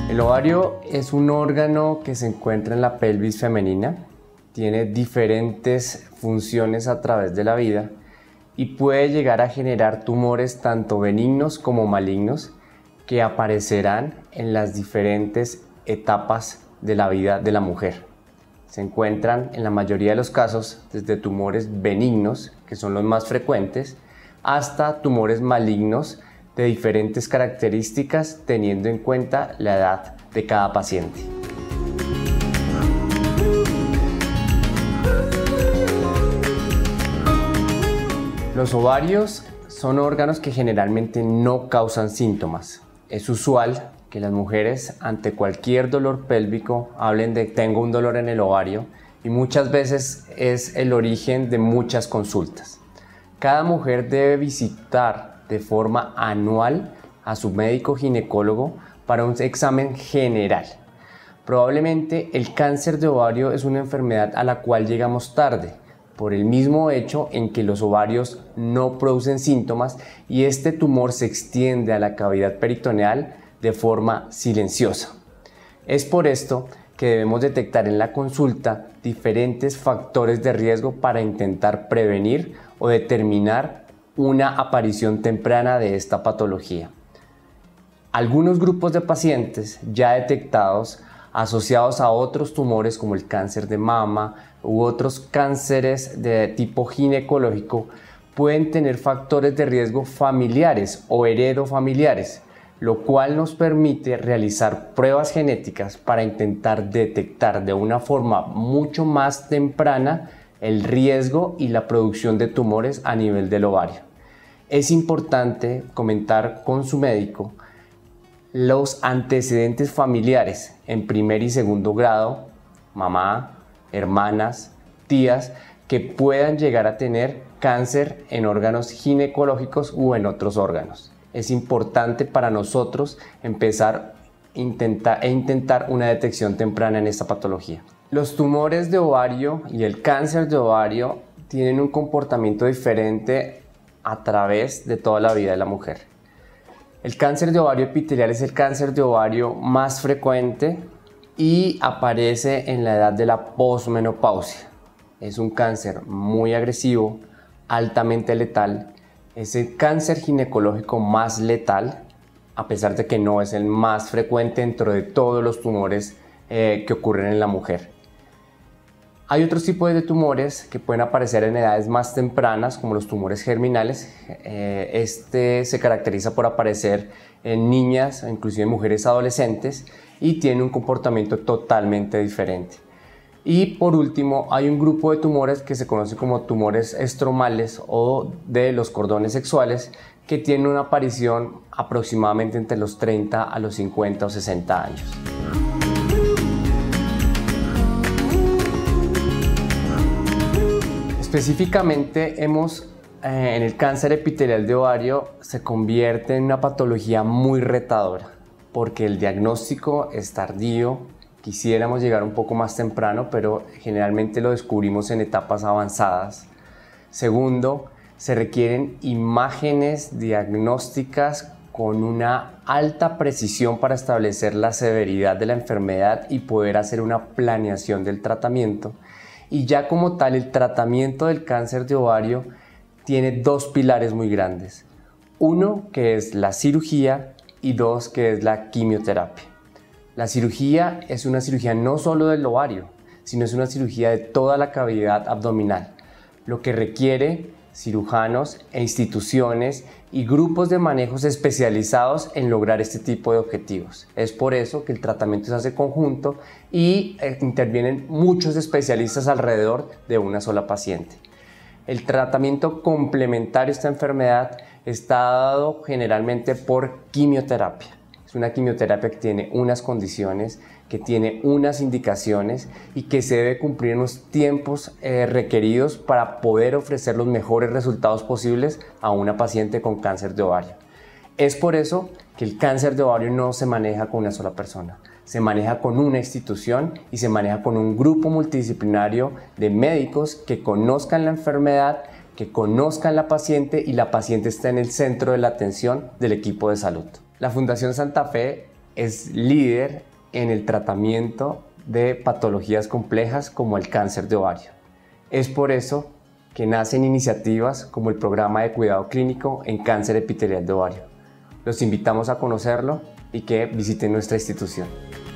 El ovario es un órgano que se encuentra en la pelvis femenina, tiene diferentes funciones a través de la vida y puede llegar a generar tumores tanto benignos como malignos que aparecerán en las diferentes etapas de la vida de la mujer. Se encuentran en la mayoría de los casos desde tumores benignos, que son los más frecuentes, hasta tumores malignos de diferentes características teniendo en cuenta la edad de cada paciente. Los ovarios son órganos que generalmente no causan síntomas. Es usual que las mujeres ante cualquier dolor pélvico hablen de tengo un dolor en el ovario y muchas veces es el origen de muchas consultas. Cada mujer debe visitar de forma anual a su médico ginecólogo para un examen general. Probablemente el cáncer de ovario es una enfermedad a la cual llegamos tarde, por el mismo hecho en que los ovarios no producen síntomas y este tumor se extiende a la cavidad peritoneal de forma silenciosa. Es por esto que debemos detectar en la consulta diferentes factores de riesgo para intentar prevenir o determinar una aparición temprana de esta patología. Algunos grupos de pacientes ya detectados asociados a otros tumores como el cáncer de mama u otros cánceres de tipo ginecológico pueden tener factores de riesgo familiares o heredofamiliares, lo cual nos permite realizar pruebas genéticas para intentar detectar de una forma mucho más temprana el riesgo y la producción de tumores a nivel del ovario. Es importante comentar con su médico los antecedentes familiares en primer y segundo grado, mamá, hermanas, tías, que puedan llegar a tener cáncer en órganos ginecológicos u en otros órganos. Es importante para nosotros empezar a intentar una detección temprana en esta patología. Los tumores de ovario y el cáncer de ovario tienen un comportamiento diferente a través de toda la vida de la mujer. El cáncer de ovario epitelial es el cáncer de ovario más frecuente y aparece en la edad de la posmenopausia. Es un cáncer muy agresivo, altamente letal. Es el cáncer ginecológico más letal, a pesar de que no es el más frecuente dentro de todos los tumores que ocurren en la mujer. Hay otros tipos de tumores que pueden aparecer en edades más tempranas, como los tumores germinales. Este se caracteriza por aparecer en niñas, inclusive en mujeres adolescentes, y tiene un comportamiento totalmente diferente. Y por último, hay un grupo de tumores que se conoce como tumores estromales o de los cordones sexuales, que tienen una aparición aproximadamente entre los 30 a los 50 o 60 años. Específicamente en el cáncer epitelial de ovario se convierte en una patología muy retadora porque el diagnóstico es tardío, quisiéramos llegar un poco más temprano, pero generalmente lo descubrimos en etapas avanzadas. Segundo, se requieren imágenes diagnósticas con una alta precisión para establecer la severidad de la enfermedad y poder hacer una planeación del tratamiento. Y ya como tal, el tratamiento del cáncer de ovario tiene dos pilares muy grandes. Uno, que es la cirugía, y dos, que es la quimioterapia. La cirugía es una cirugía no solo del ovario, sino es una cirugía de toda la cavidad abdominal, lo que requiere cirujanos e instituciones y grupos de manejos especializados en lograr este tipo de objetivos. Es por eso que el tratamiento se hace conjunto y intervienen muchos especialistas alrededor de una sola paciente. El tratamiento complementario a esta enfermedad está dado generalmente por quimioterapia. Es una quimioterapia que tiene unas condiciones, que tiene unas indicaciones y que se debe cumplir en los tiempos requeridos para poder ofrecer los mejores resultados posibles a una paciente con cáncer de ovario. Es por eso que el cáncer de ovario no se maneja con una sola persona, se maneja con una institución y se maneja con un grupo multidisciplinario de médicos que conozcan la enfermedad, que conozcan la paciente y la paciente está en el centro de la atención del equipo de salud. La Fundación Santa Fe es líder en el tratamiento de patologías complejas como el cáncer de ovario. Es por eso que nacen iniciativas como el programa de cuidado clínico en cáncer epitelial de ovario. Los invitamos a conocerlo y que visiten nuestra institución.